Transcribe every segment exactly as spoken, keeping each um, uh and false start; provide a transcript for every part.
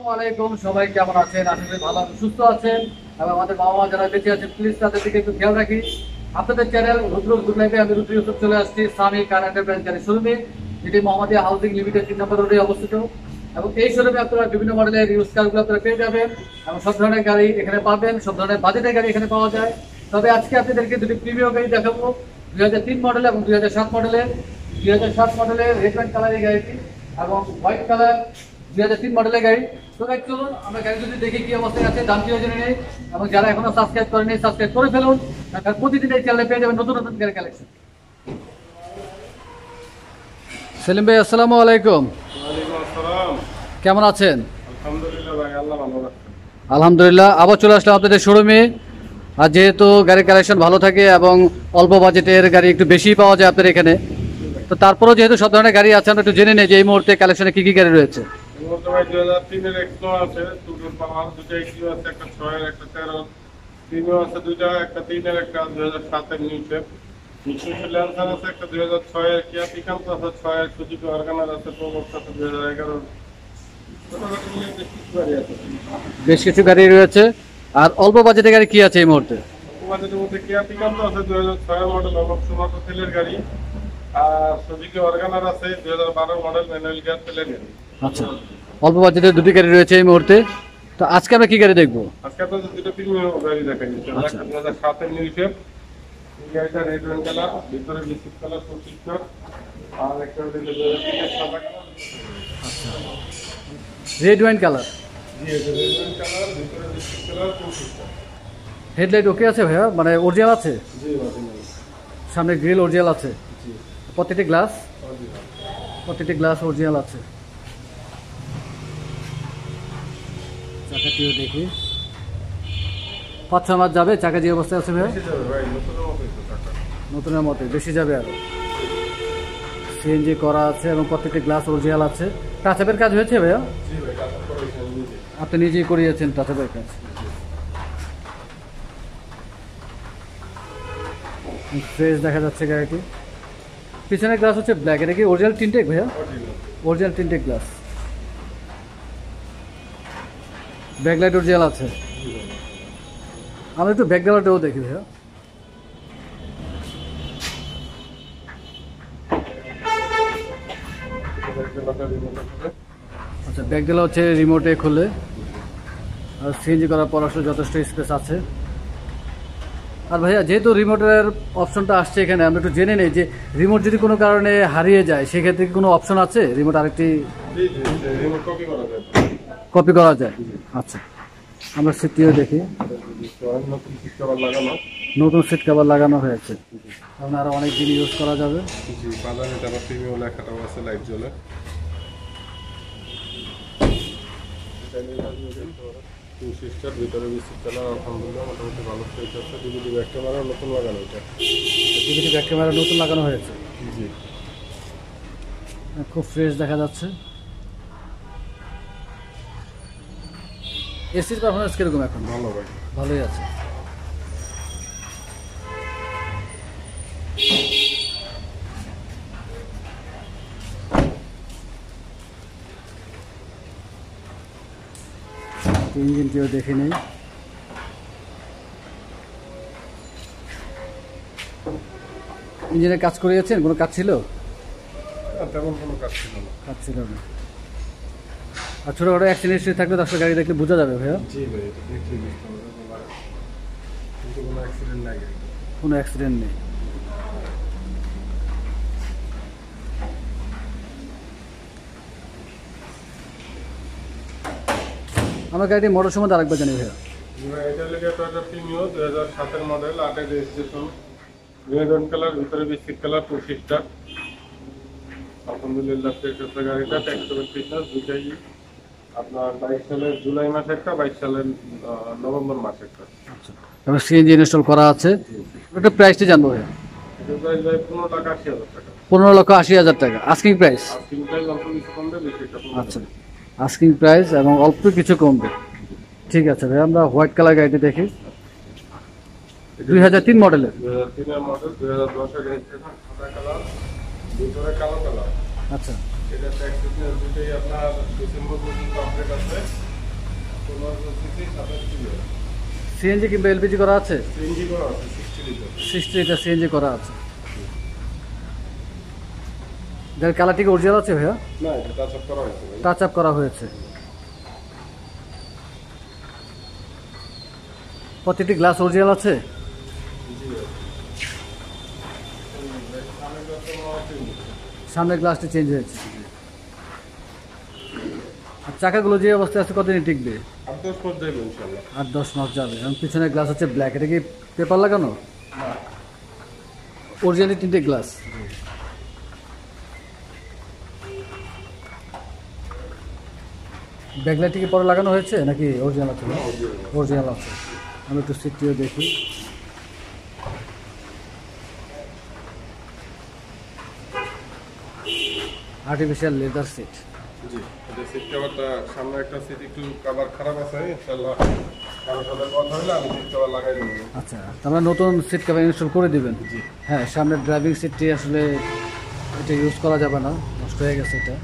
আসসালামু আলাইকুম, সবাই কেমন আছেন? আশা করি ভালো সুস্থ আছেন এবং আমাদের বাবা মা যারা বেঁচে আছেন প্লিজ তাদের দিকে একটু খেয়াল রাখি। আপনাদের চ্যানেল রুদ্র দুলাইভে আমি রুদ্র ইউসুফ চলে আসছি সামি কার এন্টারপ্রাইজ গাড়ি শোরুমে, যেটি মোহাম্মদিয়া হাউজিং লিমিটেড তিন নম্বর রোডে অবস্থিত। এবং এই শোরুমে আপনারা বিভিন্ন মডেলের ইউজ কারগুলো আপনারা পেয়ে যাবেন এবং সব ধরনের গাড়ি এখানে পাবেন, সব ধরনের বাজেটের গাড়ি এখানে পাওয়া যায়। তবে আজকে আপনাদেরকে দুটি প্রিমিয়াম গাড়ি দেখাবো, দুই হাজার তিন মডেল এবং দুই হাজার সাত মডেলের। দুই হাজার সাত মডেলের রেড অ্যান্ড কালারের গাড়িটি এবং হোয়াইট কালার দুই হাজার তিন মডেলের গাড়ি। তো গাড়ি চলুন আমরা গাড়ি যদি দেখি কি অবস্থায় আছে, দামটিও জেনে নেই এবং যারা এখনো সাবস্ক্রাইব করেনি সাবস্ক্রাইব করে ফেলুন, কারণ প্রতিদিন এই চ্যানেলে পেয়ে যাবেন নতুন নতুন গাড়ি কালেকশন। সেলিম ভাই আসসালামু আলাইকুম। ওয়ালাইকুম আসসালাম। কেমন আছেন? আলহামদুলিল্লাহ ভাই, আল্লাহ ভালো রাখছে। আলহামদুলিল্লাহ, আবার চলে আসলাম আপনাদের শোরুমে। আর যেহেতু গাড়ির কালেকশন ভালো থাকে এবং অল্প বাজেটের গাড়ি একটু বেশি পাওয়া যায় আপনাদের এখানে, তো তারপরেও যেহেতু সব ধরনের গাড়ি আছে আমরা একটু জেনে নেই যে এই মুহূর্তে কালেকশনে কি কি গাড়ি রয়েছে। এই মুহূর্তে ভাই দুই হাজার তিনের এক্সপ্লো আছে, দুটো পাওয়ার দুটো এক্সপ্লো আছে, একটা ছয়ের একটা তেরো, তিনও আছে দুইটা, একটা তিনের একটা দুই হাজার সাতের নিউশেপ, নিউশেপের ল্যান্সার আছে, একটা দুই হাজার ছয়ের কিয়া পিকান্ট আছে, ছয়ের সুজুকি অর্গানার আছে, প্রবক্স আছে দুই হাজার এগারো। বেশ কিছু গাড়ি রয়েছে। আর অল্প বাজেটের গাড়ি কি আছে এই মুহূর্তে? বাজেটের মধ্যে কিয়া পিকান্ট আছে দুই হাজার ছয়ের মডেল, অবশ্য মাত্র তেলের গাড়ি। আর সুজুকি অর্গানার আছে দুই হাজার বারো মডেল, ম্যানুয়াল গিয়ার তেলের গাড়ি। আচ্ছা, অল্প বাজেটের দুটি গাড়ি রয়েছে এই মুহূর্তে। তো আজকে আমরা কি গাড়ি দেখবো? আজকে আপনাদের দুটো প্রিমিয়াম গাড়ি দেখাই দিচ্ছি। একটা দুই হাজার সাতের নিউশেপ, এই গাড়িটা রেড ওয়াইন কালার, ভিতরে বিস্কিট কালার পঁচিশটা, আর একটা হচ্ছে দুই হাজার তিনের সাদা কালার। রেড ওয়াইন কালার, জি এটা রেড ওয়াইন কালার, ভিতরে বিস্কিট কালার পঁচিশটা। হেডলাইট ওকে আছে ভাইয়া, মানে অরিজিনাল আছে? জি অরিজিনাল। সামনে গ্রিল অরিজিনাল আছে? জি প্রতিটি গ্লাস অরিজিনাল। প্রতিটি গ্লাস অরিজিনাল আছে। চাকাটিও দেখি, পাঁচ ছ মাস যাবে চাকা যে অবস্থায় আছে ভাইয়া? বেশি যাবে ভাই, নতুনের মতোই তো টাকা। নতুনের মতো বেশি যাবে আরো। সিএনজি করা আছে এবং প্রত্যেকটি গ্লাস অরিজিনাল আছে। টাচআপের কাজ হয়েছে ভাইয়া? জি ভাই, কাজ করেছি আমি নিজে। আপনি নিজেই করিয়েছেন টাচআপের কাজ? ফ্রেশ দেখা যাচ্ছে গাড়িটি। পিছনের গ্লাস হচ্ছে ব্ল্যাক, এটা কি অরিজিনাল টিনটেক ভাইয়া? অরিজিনাল। অরিজিনাল টিনটেক গ্লাস। ব্যাকলাইট অরিজিনাল আছে। আমরা একটু ব্যাকগ্রাউন্ডেও দেখি ভাইয়া। আচ্ছা, ব্যাকডেলা হচ্ছে রিমোটে খুলে, আর সিএনজি করার পর আসলে যথেষ্ট স্পেস আছে। আর ভাইয়া যেহেতু রিমোটের অপশনটা আসছে এখানে, আমরা একটু জেনে নেই যে রিমোট যদি কোনো কারণে হারিয়ে যায় সেক্ষেত্রে কি কোনো অপশন আছে রিমোট আরেকটি জি জি, রিমোট কপি করা যায়। কপি করা যায়? আচ্ছা, আমরা সিটটিও দেখি। নতুন সিট কভার লাগানো। নতুন সিট কভার লাগানো হয়েছে, কারণ আরো অনেক দিন ইউজ করা যাবে। জি, বাজারে আবার প্রিমিয়াম লেখাটাও আছে, লাইট জ্বলে। টু সিস্টার, ভিতরে বিস্কিট কালার, আলহামদুলিল্লাহ মোটামুটি ভালো ফ্রেশ আছে। ডিভিডি ব্যাক ক্যামেরা নতুন লাগানো এটা। ডিভিডি ব্যাক ক্যামেরা নতুন লাগানো হয়েছে, জি খুব ফ্রেশ দেখা যাচ্ছে। এসির পারফরমেন্স কিরকম এখন? ভালো ভাই। ভালোই আছে। ইঞ্জিনটিও দেখে নেই। ইঞ্জিনের কাজ করিয়েছেন? কোনো কাজ ছিল? না, তেমন কোনো কাজ ছিল না। কাজ ছিল না। আর ছোটোখাটো অ্যাক্সিডেন্ট হিস্ট্রি থাকলে দশটা গাড়ি দেখলে বোঝা যাবে ভাইয়া? জি ভাই, এটা দেখলে বুঝতে হবে। কিন্তু কোনো অ্যাক্সিডেন্ট নাই গাড়িতে। কোনো অ্যাক্সিডেন্ট নেই। আমার গাড়িটি মডেল সম্বন্ধে আরেকবার জানি ভাইয়া। ভাই এটা লেগে টয়োটা প্রিমিও দুই হাজার সাতের মডেল, আটের রেজিস্ট্রেশন, রেড কালার, ভিতরে বিস্কিট কালার, টু সিস্টার। আলহামদুলিল্লাহ ফ্রেশ আছে গাড়িটা। ট্যাক্স ফিটনেস দুটাই আপনার বাইশ সালের জুলাই মাসে একটা, বাইশ সালের নভেম্বর মাসে একটা। আচ্ছা, তারপর সিএনজি ইনস্টল করা আছে। ওটা প্রাইসটি জানবো ভাইয়া। এটা প্রাইস ভাই পনেরো লাখ আশি হাজার টাকা। পনেরো লক্ষ আশি হাজার টাকা আস্কিং প্রাইস? আস্কিং প্রাইস অল্প কিছু কমবে, বেশি একটা কমবে। আচ্ছা, আস্কিং প্রাইস এবং অল্প কিছু কমবে। ঠিক আছে ভাই, আমরা হোয়াইট কালার গাড়িটি দেখি। দুই হাজার তিন মডেলের, দুই হাজার তিনের মডেল, দুই হাজার দশের রেজিস্ট্রেশন, সাদা কালার, ভিতরে কালো কালার। আচ্ছা, এটা ট্যাক্স ফিটনেস দুটোই আপনার ডিসেম্বর পর্যন্ত আপডেট আছে। পনেরোশো সিসি সাতাশ কিলো সিএনজি কিংবা এলপিজি করা আছে? সিএনজি করা আছে sixty litre. Sixty litre CNG করা আছে। যার কালারটি কি অরিজিনাল আছে ভাইয়া? না, এটা টাচ আপ করা হয়েছে ভাই। টাচ আপ করা হয়েছে। প্রত্যেকটি গ্লাস অরিজিনাল আছে? জি ভাই। সামনের গ্লাসটি চেঞ্জ হয়েছে। আর চাকাগুলো যে অবস্থায় আছে কতদিন টিকবে? আট দশ মাস যাবে ইনশাল্লাহ। আট দশ মাস যাবে। এবং পিছনের গ্লাস হচ্ছে ব্ল্যাক। এটা কি পেপার লাগানো? অরিজিনালি তিনটে গ্লাস। ব্যাকলাইটটি কি পরে লাগানো হয়েছে নাকি অরিজিনাল আছে? অরিজিনাল আছে। আমি একটু সিটটিও দেখি। Artificial leather seat. জি, এটা সিট কভারটা সামনে একটা সিট একটু কভার খারাপ আছে, ইনশাআল্লাহ কারোর সাথে কথা হলে আমি সিট কভার লাগাই দেবো। আচ্ছা, তাহলে নতুন সিট কভার ইনস্টল করে দিবেন? জি। হ্যাঁ, সামনের ড্রাইভিং সিটটি আসলে এটা ইউজ করা যাবে না, নষ্ট হয়ে গেছে এটা।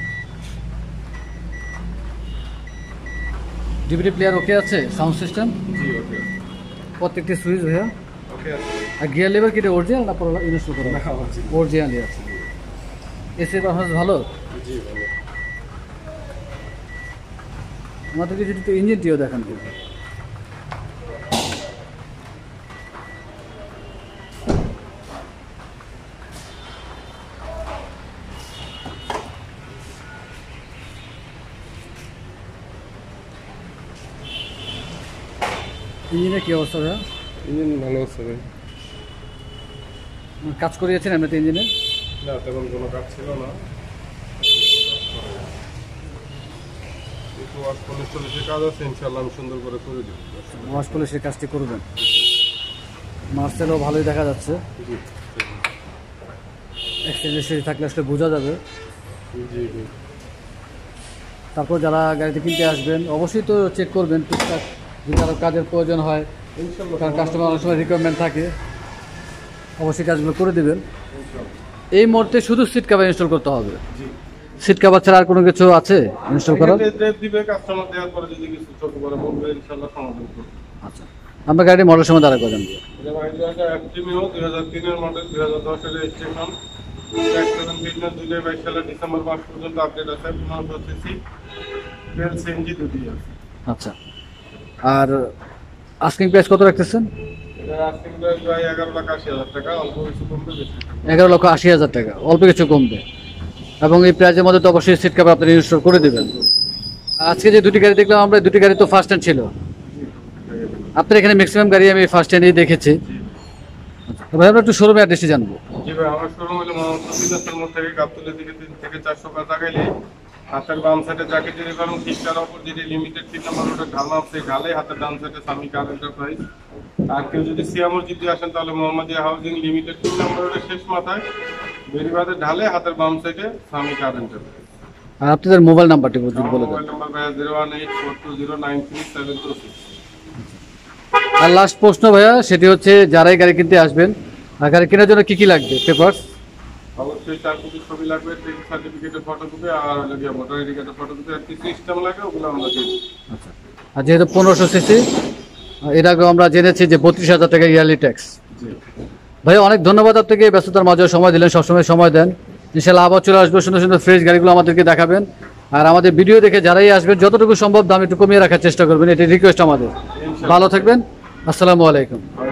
ডিভিডি প্লেয়ার ওকে আছে? Sound system? জি, ওকে প্রত্যেকটি সুইচ ভাইয়া? ওকে আছে। আর গিয়ার লিভার কি অরিজিনাল না পরে ইনস্টল করা? না, original। অরিজিনালই আছে। এসির পারফরমেন্স ভালো? জি ভালো। আমাদেরকে যদি একটু ইঞ্জিনটিও দেখান কিন্তু। ইঞ্জিনের কি অবস্থা ভাইয়া? ইঞ্জিন ভালো আছে ভাই। কাজ করিয়েছেন এমনিতে ইঞ্জিনে? না, তেমন কোনো কাজ ছিল না। একটু ওয়াশ পলিশ টলিশের কাজ আছে, ইনশাআল্লাহ আমি সুন্দর করে করে দেবো। ওয়াশ পলিশের কাজটি করবেন। মার্সেলও ভালোই দেখা যাচ্ছে। জি এক্সটেন্ডেড থাকলে আসলে বোঝা যাবে। জি জি। তারপর যারা গাড়িতে কিনতে আসবেন অবশ্যই তো চেক করবেন টুকটাক, যদি আরও কাজের প্রয়োজন হয়, ইনশাআল্লাহ কারণ কাস্টমার অনেক সময় রিকোয়ারমেন্ট থাকে, অবশ্যই কাজগুলো করে দেবেন। এই মুহূর্তে শুধু সিট কভার ইনস্টল করতে হবে। জি। সিট কভার ছাড়া আর কোনো কিছু আছে ইনস্টল করার? ড্রেস দিবে কাস্টমার, দেওয়ার পরে যদি কিছু ছোট করে বলবে ইনশাআল্লাহ সমাধান করব। আচ্ছা, আমরা গাড়ির মডেল সময় দাঁড়া করেন। এটা মাইলেজটা অ্যাপটিমিও দুই হাজার তিনের মডেল, দুই হাজার দশের রেজিস্ট্রেশন, ট্যাক্সেশন বিজনেস দুই হাজার বাইশ সালের ডিসেম্বর মাস পর্যন্ত আপডেট আছে। পনেরোশো সিসি টুয়েলভ সিএনজি দুটি আছে। আচ্ছা, আর আস্কিং প্রাইস কত রাখতেছেন? এটা আস্কিং প্রাইস প্রায় এগারো লাখ আশি হাজার টাকা, অল্প কিছু কমবে বেশি। এগারো লক্ষ আশি হাজার টাকা, অল্প কিছু কমবে। এবং এই প্রাইজের মধ্যে তো অবশ্যই সিট কভার আপনি ইনস্টল করে দেবেন। আজকে যে দুটি গাড়ি দেখলাম আমরা, দুটি গাড়ি তো ফার্স্ট হ্যান্ড ছিল। আপনার এখানে ম্যাক্সিমাম গাড়ি আমি ফার্স্ট হ্যান্ডই দেখেছি। তবে আমরা একটু শোরুমে অ্যাড্রেসটি জানবো। জি ভাই, আমার শোরুম হলো মোহাম্মদপুর বিজনেসের মোড় থেকে গাবতলী দিকে তিন থেকে চারশো কাজ আগাইলে হাতের বাম সাইডে যাকে যদি পারেন ঠিকঠাক অপর যেটি লিমিটেড তিন নম্বর রোডে ঢালনা আছে, ঢালে হাতের ডান সাইডে স্বামী কার এন্টারপ্রাইজ। আর কেউ যদি সিয়া মসজিদে আসেন তাহলে মোহাম্মদিয়া হাউজিং লিমিটেড তিন নম্বর রোডের শেষ মাথায় বেরিবাদের ঢালে হাতের বাম সাইডে স্বামী কার এন্টারপ্রাইজ। আর আপনাদের মোবাইল নাম্বারটি যদি বলে দেন। মোবাইল নাম্বার ভাইয়া zero one eight four two zero nine three seven two six. আর লাস্ট প্রশ্ন ভাইয়া, সেটি হচ্ছে যারাই গাড়ি কিনতে আসবেন, আর গাড়ি কেনার জন্য কি কি লাগবে পেপারস? অবশ্যই চার কপি ছবি লাগবে, ট্রেনিং সার্টিফিকেটের ফটোকপি, আর লাগিয়ে ভোটার আইডি কার্ডের ফটোকপি, আর কিছু সিস্টেম লাগে ওগুলো আমরা দিই। আচ্ছা, আর যেহেতু পনেরোশো সিসি, এর আগে আমরা জেনেছি যে বত্রিশ হাজার টাকা ইয়ারলি ট্যাক্স। জি ভাই, অনেক ধন্যবাদ আপনাকে, ব্যস্ততার মাঝে সময় দিলেন, সবসময় সময় দেন। ইনশাল্লাহ আবার চলে আসবো, সুন্দর সুন্দর ফ্রেশ গাড়িগুলো আমাদেরকে দেখাবেন। আর আমাদের ভিডিও দেখে যারাই আসবেন যতটুকু সম্ভব দাম একটু কমিয়ে রাখার চেষ্টা করবেন, এটি রিকোয়েস্ট আমাদের। ভালো থাকবেন, আসসালামু আলাইকুম।